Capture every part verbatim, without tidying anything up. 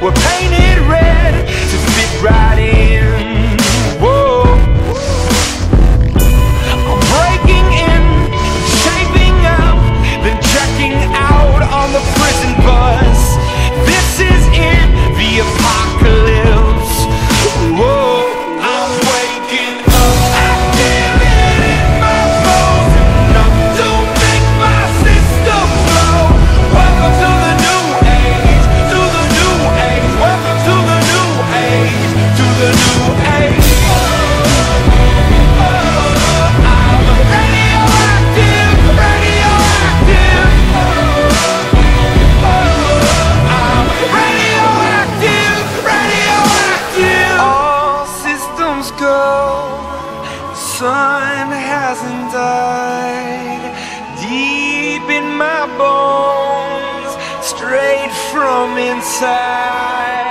were painted red to fit right in. Whoa. I'm breaking in, shaping up, then checking out on the prison bus. This is it, the apocalypse. Whoa. I'm waking up, I feel it in my bones, enough to make my system blow. Welcome to the new age, to the new age. Welcome to the new age, to the new age. I'm radioactive, radioactive. I'm radioactive, radioactive. All systems go, sun hasn't died. Deep in my bones, straight from inside.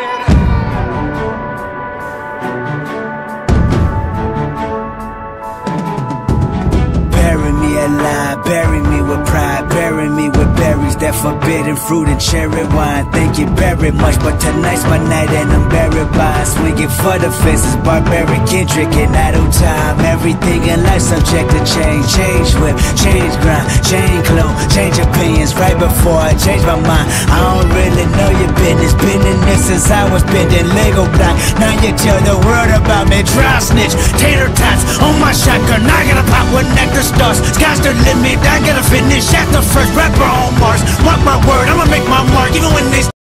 Bury me alive, bury me with pride, bury me with berries, that forbidden fruit and cherry wine. Thank you very much, but tonight's my night and I'm buried by swinging for the fences, barbaric Kendrick and idle time. Everything in life subject to change, change whip, change grind, change clothes, change opinions right before I change my mind. I don't really know your business, been in this since I was bending Lego block. Now you tell the world about me, dry snitch, tater tots on my shotgun. I gotta pop with nectar stars, sky's the limit. I gotta finish at the first rapper on Mars. Mark my word, I'ma make my mark even when they